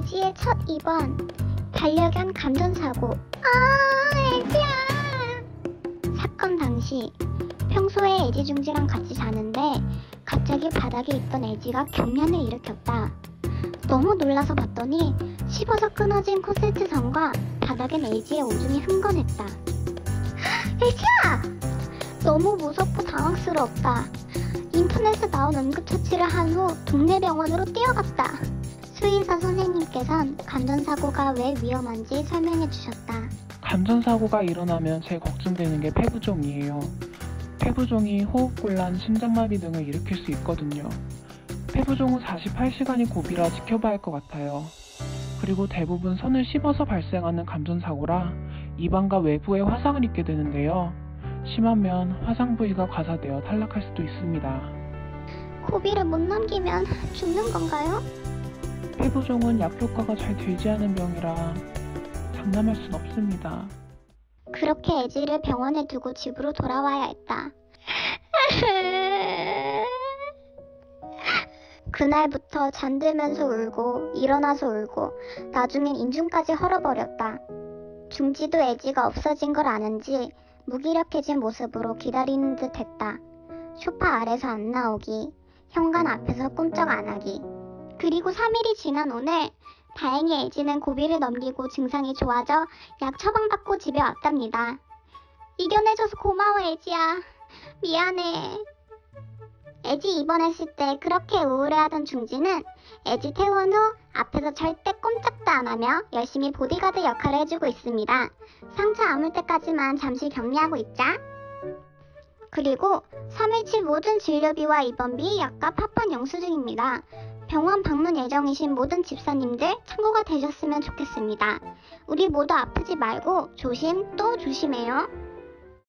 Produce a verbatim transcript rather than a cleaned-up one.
애지의 첫 입원, 반려견 감전사고. 아, 애지야! 사건 당시 평소에 애지 중지랑 같이 자는데 갑자기 바닥에 있던 애지가 경련을 일으켰다. 너무 놀라서 봤더니 씹어서 끊어진 코세트 선과 바닥엔 애지의 오줌이 흥건했다. 애지야! 너무 무섭고 당황스러웠다. 인터넷에 나온 응급처치를 한 후 동네 병원으로 뛰어갔다. 수의사 선생님께선 감전사고가 왜 위험한지 설명해 주셨다. 감전사고가 일어나면 제일 걱정되는 게 폐부종이에요. 폐부종이 호흡곤란, 심장마비 등을 일으킬 수 있거든요. 폐부종 후 사십팔 시간이 고비라 지켜봐야 할 것 같아요. 그리고 대부분 선을 씹어서 발생하는 감전사고라 입안과 외부에 화상을 입게 되는데요. 심하면 화상 부위가 과사되어 탈락할 수도 있습니다. 고비를 못 넘기면 죽는 건가요? 폐부종은 약 효과가 잘 되지 않은 병이라 장담할 순 없습니다. 그렇게 애지를 병원에 두고 집으로 돌아와야 했다. 그날부터 잠들면서 울고 일어나서 울고 나중엔 인중까지 헐어버렸다. 중지도 애지가 없어진 걸 아는지 무기력해진 모습으로 기다리는 듯 했다. 소파 아래서 안 나오기, 현관 앞에서 꼼짝 안 하기. 그리고 삼 일이 지난 오늘 다행히 애지는 고비를 넘기고 증상이 좋아져 약 처방받고 집에 왔답니다. 이겨내줘서 고마워 애지야. 미안해. 애지 입원했을 때 그렇게 우울해하던 중지는 애지 퇴원 후 앞에서 절대 꼼짝도 안 하며 열심히 보디가드 역할을 해주고 있습니다. 상처 아물 때까지만 잠시 격리하고 있자. 그리고 삼 일치 모든 진료비와 입원비 약값 합판 영수증입니다. 병원 방문 예정이신 모든 집사님들 참고가 되셨으면 좋겠습니다. 우리 모두 아프지 말고 조심 또 조심해요.